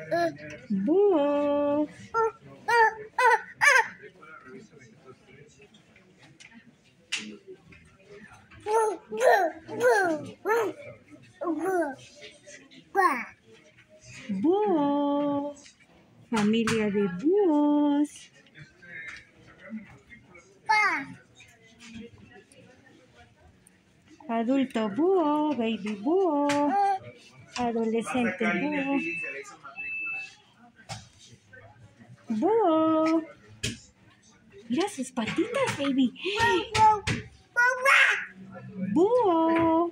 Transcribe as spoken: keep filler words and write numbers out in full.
Búho. Búho. Familia de búhos. Adulto búho, baby búho, adolescente búho. Búho. Mira sus patitas, baby. Búho.